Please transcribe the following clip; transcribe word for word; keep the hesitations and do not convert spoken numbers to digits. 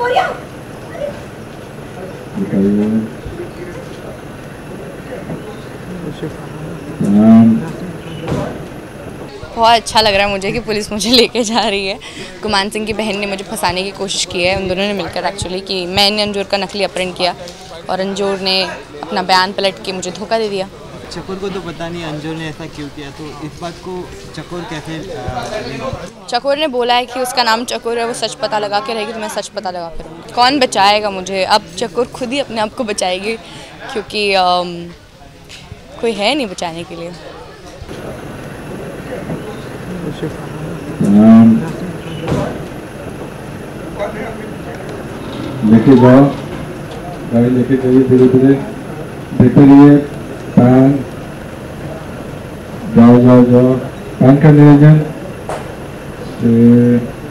बहुत अच्छा लग रहा है मुझे कि पुलिस मुझे लेके जा रही है। गुमान सिंह की बहन ने मुझे फंसाने की कोशिश की है, उन दोनों ने मिलकर एक्चुअली, कि मैंने अंजूर का नकली अपहरण किया और अंजूर ने अपना बयान पलट के मुझे धोखा दे दिया। चकोर को तो पता नहीं अंजूर ने ऐसा क्यों किया, तो इस बात को चकोर कैसे? चकोर ने बोला है कि उसका नाम चकोर है, वो सच पता लगा के रहेगी, तो मैं सच पता लगा के रहूँगी। कौन बचाएगा मुझे? अब चकोर खुद ही अपने आप को बचाएगी, क्योंकि आम, कोई है नहीं बचाने के लिए। लेके जाओ, गाड़ी लेके जाइए, धीरे धीरे देखते रहिए। पैन जाओ जाओ जाओ, पैन का नियोजन।